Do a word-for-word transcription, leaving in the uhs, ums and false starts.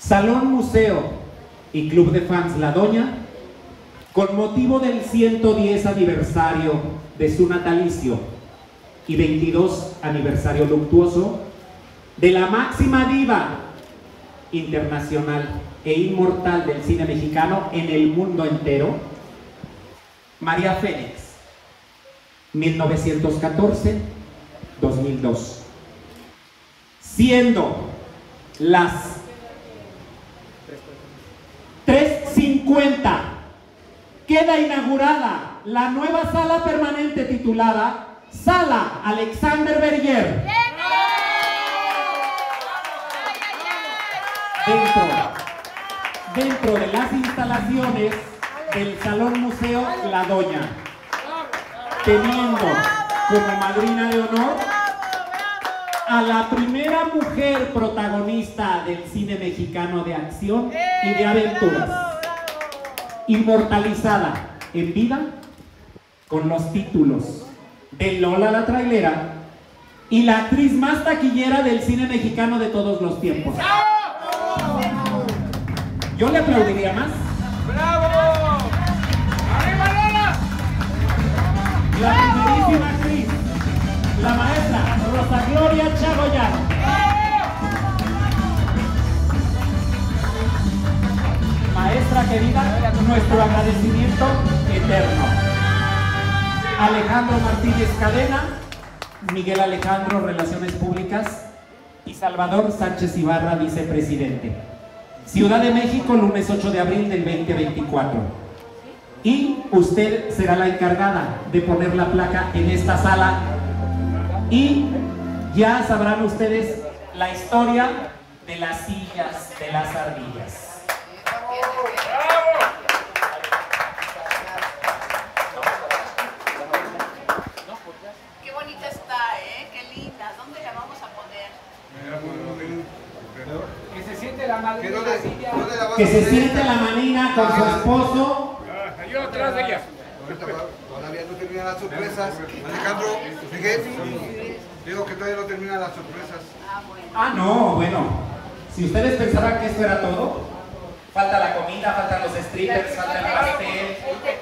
Salón Museo y Club de Fans La Doña, con motivo del ciento diez aniversario de su natalicio y veintidós aniversario luctuoso de la máxima diva internacional e inmortal del cine mexicano en el mundo entero, María Félix, mil novecientos catorce a dos mil dos. Siendo las tres cincuenta, queda inaugurada la nueva sala permanente titulada Sala Alexander Berger. Dentro, dentro de las instalaciones del Salón Museo La Doña, teniendo como madrina de honor a la primera mujer protagonista del cine mexicano de acción y de aventuras, inmortalizada en vida con los títulos de Lola la Trailera y la actriz más taquillera del cine mexicano de todos los tiempos. Yo le aplaudiría más. ¡Bravo! ¡Arriba Lola! La primerísima actriz, la maestra Rosa Gloria Chagoyán. Maestra querida, nuestro agradecimiento eterno. Alejandro Martínez Cadena, Miguel Alejandro, Relaciones Públicas, y Salvador Sánchez Ibarra, vicepresidente. Ciudad de México, lunes ocho de abril del veinte veinticuatro. Y usted será la encargada de poner la placa en esta sala. Y ya sabrán ustedes la historia de las sillas de las ardillas. Qué bonita está, ¿eh? Qué linda. ¿Dónde la vamos a poner? Que se siente la madre de la silla. Que se siente la manina con su esposo. Ah, yo atrás de ella. Todavía no terminan las sorpresas. Alejandro, Miguel, digo que todavía no terminan las sorpresas. Ah, bueno. Ah, no, bueno. Si ustedes pensaban que esto era todo, falta la comida, faltan los strippers, falta el pastel.